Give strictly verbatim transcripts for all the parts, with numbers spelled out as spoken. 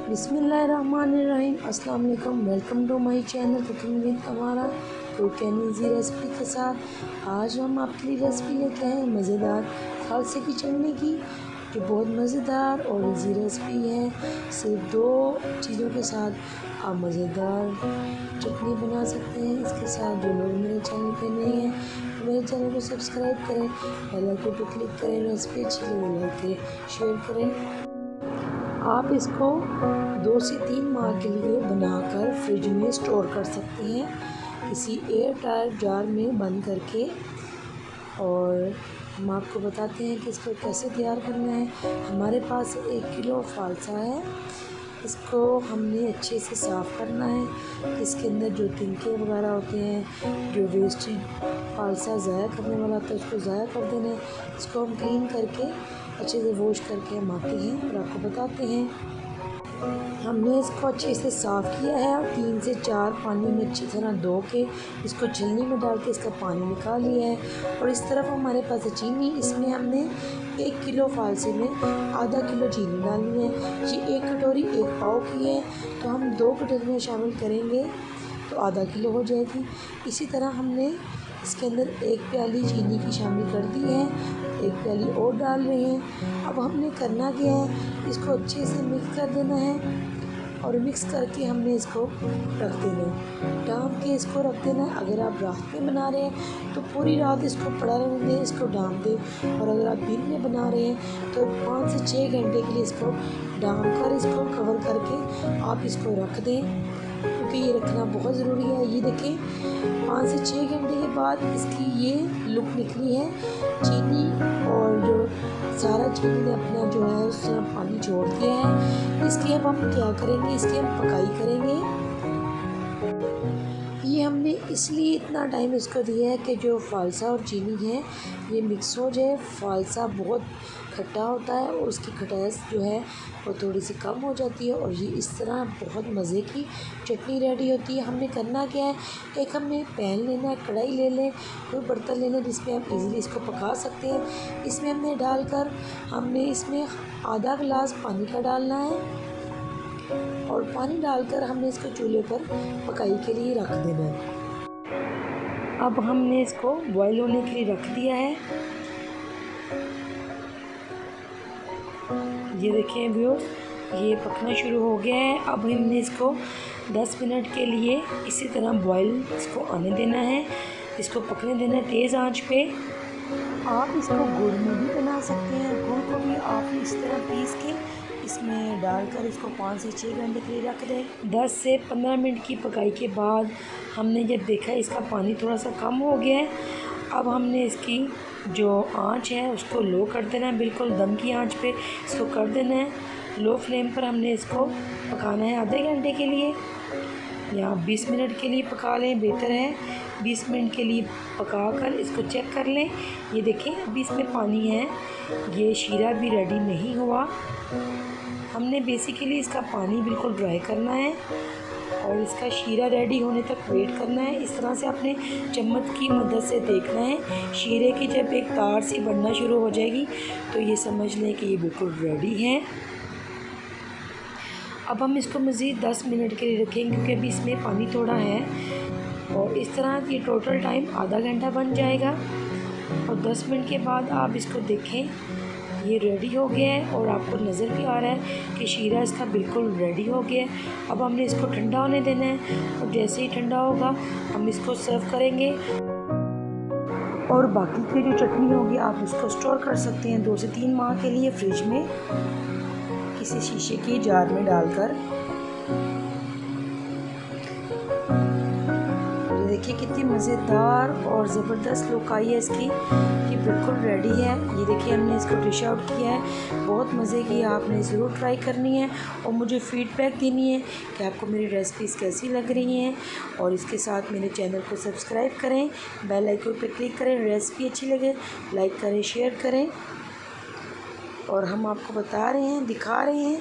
बिस्मिल्लाहिर्रहमानिर्रहीम। अस्सलाम वालेकुम। Welcome to my channel cooking with Amara quick and easy recipe के साथ आज हम आपके लिए रेसिपी लेके आए हैं मज़ेदार खालसे की चटनी की, जो बहुत मज़ेदार और इजी रेसिपी है। सिर्फ दो चीज़ों के साथ आप मज़ेदार चटनी बना सकते हैं। इसके साथ जो लोग मेरे चैनल पे नहीं हैं मेरे चैनल को सब्सक्राइब करें, बेल आइकन पर क्लिक करें। रेसिपी अच्छी लगे लाइक करें, शेयर करें। आप इसको दो से तीन माह के लिए बनाकर फ्रिज में स्टोर कर सकते हैं, किसी एयर टाइट जार में बंद करके। और हम आपको बताते हैं कि इसको कैसे तैयार करना है। हमारे पास एक किलो फालसा है। इसको हमने अच्छे से साफ़ करना है। इसके अंदर जो तिनके वगैरह होते हैं, जो वेस्टेज फालसा ज़ाया करने वाला होता है, उसको ज़ाया कर देना है। इसको हम क्लीन करके अच्छे से वॉश करके हम आते हैं और आपको बताते हैं। हमने इसको अच्छे से साफ़ किया है और तीन से चार पानी में अच्छी तरह धो के इसको छलनी में डाल के इसका पानी निकाल लिया है। और इस तरफ हमारे पास है चीनी। इसमें हमने एक किलो फालसे में आधा किलो चीनी डालनी है। ये एक कटोरी एक पाव की है, तो हम दो कटोरियाँ शामिल करेंगे तो आधा किलो हो जाएगी। इसी तरह हमने इसके अंदर एक प्याली चीनी की शामिल कर दी है, एक प्याली और डाल रहे हैं। अब हमने करना क्या है, इसको अच्छे से मिक्स कर देना है और मिक्स करके हमने इसको रख देना है, डाम के इसको रख देना है। अगर आप रात में बना रहे हैं तो पूरी रात इसको पड़ा रहने दें, इसको डाम दें। और अगर आप दिन में बना रहे हैं तो पाँच से छः घंटे के लिए इसको डाम कर इसको कवर करके आप इसको रख दें, क्योंकि ये रखना बहुत ज़रूरी है। ये देखें, पाँच से छः घंटे के बाद इसकी ये लुक निकली है। चीनी और जो सारा चीनी ने अपना जो है उससे पानी छोड़ दिया है। इसकी अब हम क्या करेंगे, इसकी हम पकाई करेंगे। ये हमने इसलिए इतना टाइम इसको दिया है कि जो फालसा और चीनी है ये मिक्स हो जाए। फालसा बहुत खट्टा होता है और उसकी खटास जो है वो थोड़ी सी कम हो जाती है और ये इस तरह बहुत मज़े की चटनी रेडी होती है। हमने करना क्या है, एक हमने पैन लेना है, कढ़ाई ले लें, कोई बर्तन ले लें जिसमें हम इजीली इसको पका सकते हैं। इसमें हमने डालकर हमने इसमें आधा गिलास पानी का डालना है और पानी डालकर हमने इसको चूल्हे पर पकाई के लिए रख देना है। अब हमने इसको बॉईल होने के लिए रख दिया है। ये देखें व्यूअर्स, ये पकना शुरू हो गया है। अब हमने इसको दस मिनट के लिए इसी तरह बॉईल इसको आने देना है, इसको पकने देना है तेज़ आंच पे। आप इसको गुड़ में भी बना सकते हैं। गुड़ को भी आप इस तरह पीस के इसमें डालकर इसको पाँच से छः घंटे के लिए रख दें। दस से पंद्रह मिनट की पकाई के बाद हमने जब देखा इसका पानी थोड़ा सा कम हो गया है, अब हमने इसकी जो आंच है उसको लो कर देना है, बिल्कुल दम की आंच पे इसको कर देना है। लो फ्लेम पर हमने इसको पकाना है आधे घंटे के लिए या बीस मिनट के लिए पका लें, बेहतर है। बीस मिनट के लिए पका कर इसको चेक कर लें। ये देखें अभी इसमें पानी है, ये शीरा भी रेडी नहीं हुआ। हमने बेसिकली इसका पानी बिल्कुल ड्राई करना है और इसका शीरा रेडी होने तक वेट करना है। इस तरह से अपने चम्मच की मदद से देखना है। शीरे की जब एक तार सी बनना शुरू हो जाएगी तो ये समझ लें कि ये बिल्कुल रेडी है। अब हम इसको मज़ीद दस मिनट के लिए रखेंगे क्योंकि अभी इसमें पानी थोड़ा है और इस तरह ये टोटल टाइम आधा घंटा बन जाएगा। और दस मिनट के बाद आप इसको देखें, ये रेडी हो गया है और आपको नज़र भी आ रहा है कि शीरा इसका बिल्कुल रेडी हो गया है। अब हमने इसको ठंडा होने देना है और जैसे ही ठंडा होगा हम इसको सर्व करेंगे। और बाकी की जो चटनी होगी आप इसको स्टोर कर सकते हैं दो से तीन माह के लिए फ्रिज में, किसी शीशे की जार में डालकर। देखिए कितनी मज़ेदार और ज़बरदस्त लुक आई है इसकी। ये बिल्कुल रेडी है। ये देखिए हमने इसको डिश आउट किया है। बहुत मज़े की, आपने ज़रूर ट्राई करनी है और मुझे फ़ीडबैक देनी है कि आपको मेरी रेसिपीज़ कैसी लग रही हैं। और इसके साथ मेरे चैनल को सब्सक्राइब करें, बेल आइकन पर क्लिक करें। रेसिपी अच्छी लगे लाइक करें, शेयर करें। और हम आपको बता रहे हैं, दिखा रहे हैं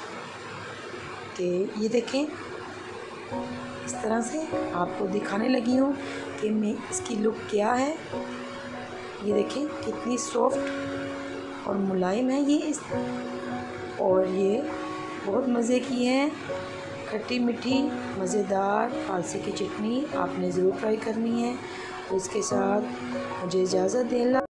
कि ये देखें, इस तरह से आपको दिखाने लगी हूँ कि मैं इसकी लुक क्या है। ये देखें कितनी सॉफ्ट और मुलायम है ये इस और ये बहुत मज़े की है। खट्टी मीठी मज़ेदार फालसे की चटनी आपने ज़रूर ट्राई करनी है। तो इसके साथ मुझे इजाज़त दें।